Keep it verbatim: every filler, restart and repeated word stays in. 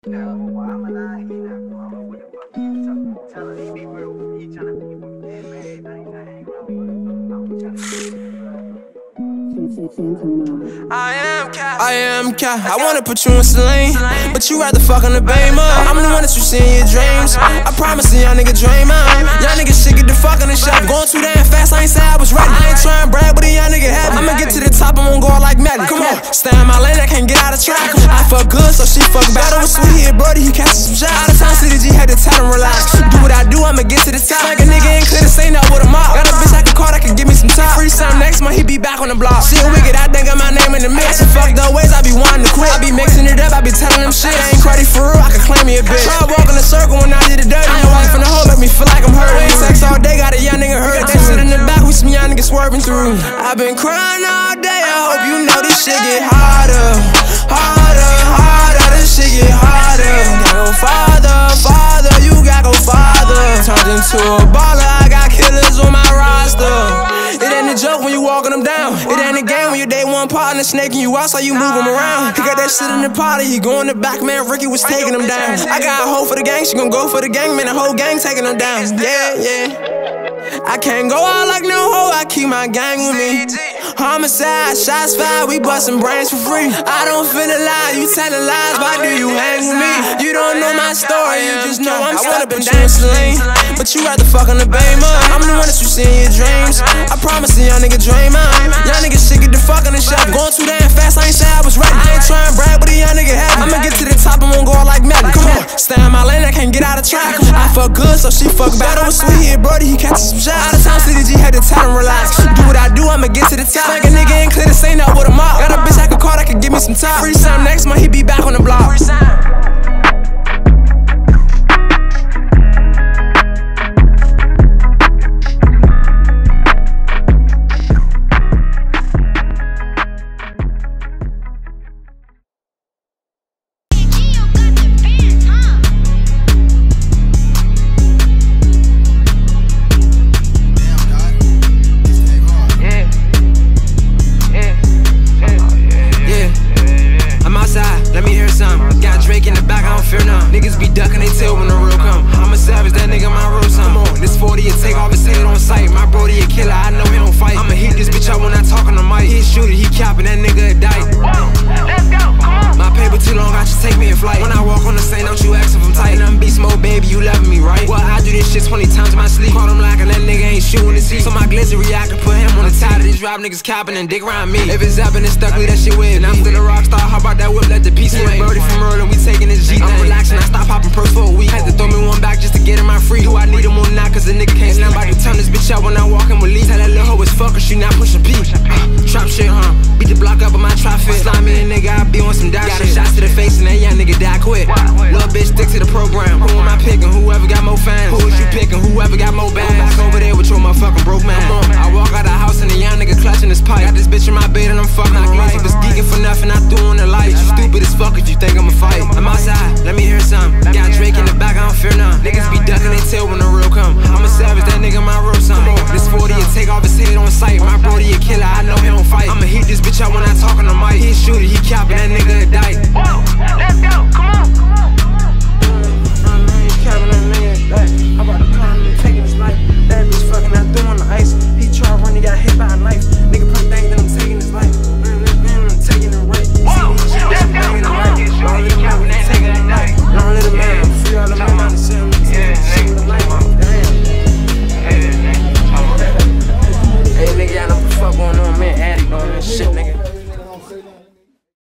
I am Cat. I am Cat. I wanna put you in Celine, but you rather fuck on the Bama. I'm the one that you see in your dreams. I promise you, young nigga dream on. Young nigga shit get the fuck in the shop. Going too damn fast, I ain't say I was ready. I ain't trying to brag, but a young nigga happy. I'ma get to the top, I won't go out like Maddie. Come on, stay in my lane, I can't get out of track. I fuck good, so she fuck bad. Over sweet here, brody, he catches some shots. Out of town, C D G had to tell him relax. Do what I do, I'ma get to the top. Like a nigga ain't could've say no with a mop. Got a bitch I can call that can give me some time. Free some next month, he be back on the block. Shit wicked, I think got my name in the mix. Some fucked up ways, I be wanting to quit. I be mixing it up, I be telling them shit. I ain't cruddy for real, I can claim me a bitch. Try to walk in a circle when I did it dirty. I ain't walking from the hole, make me feel like I'm hurt. Ain't sex all day, got a young nigga hurt. They sit in the back, we some young niggas swerving through. I been crying all day, I hope you know this shit get harder. Harder, harder, this shit get harder. Gotta go farther, farther, you gotta go farther. Turned into a baller, I got killers on my roster. It ain't a joke when you walking them down. It ain't a game when your day one partner snaking you out, so you move him around. He got that shit in the party, he go in the back, man. Ricky was taking him down. I got a hoe for the gang, she gon' go for the gang, man. The whole gang taking him down. Yeah, yeah. I can't go out like no hoe, I keep my gang with me. Homicide, shots fired, we bustin' brains for free. I don't finna lie, you tellin' lies, why do you hang with me? You don't know my story, you just know I'm steppin' down Celine, but you rather fuck on the Bama. I'm the one that you see in your dreams. I promise you, young nigga dream on. Young nigga shit get the fuck in the shop. Going too damn fast, I ain't say I was ready. I ain't trying to brag, but a young nigga happy. I'ma get to the top, I won't go out like Maddie. Come on, stay in my lane, I can't get out of track. I fuck good, so she fuck bad. Over sweet here, brody, he catches some shots. Out of town, C D G had to tell him relax. Do what I do, I'ma get to the top. Like a nigga ain't clear to say no with a mop. Got a bitch I can call that can give me some time. Free some next month, he be back on the block. Free some. Niggas be ducking they tail when the real come. I'm a savage, that nigga my real son. Come on, this forty, it take off his head on sight. My brody a killer, I know he don't fight. I'ma heat this bitch up when I talk on the mic. He a shooter, he capping, that nigga a dyke. Let's go, come on. My paper too long, I should take me in flight. When I walk on the scene, don't you ask if I'm tight. And I'm beast mode, baby, you loving me, right? Well, I do this shit twenty times in my sleep. Caught him like that nigga ain't shooting his seat. So my glizzery, I can put him on the side of these rob niggas capping and dick around me. If it's up and it's stuck, leave that shit with me. And I'm still a rock star, how about that whip, let the piece swing. Birdie from Merlin, we taking this G. I'm relaxing, I stop popping perks for a week. Had to throw me one back just to get in my free. Do I need him or not, cause the nigga can't stand by to turn this bitch out when I walk in with Lee. Tell that little hoe it's fucker, she not pushing P. Uh, trap shit, huh? Beat the block up with my trap fit. Slime me a nigga, I be on some die shit. Got a shots to the face and that young nigga dead.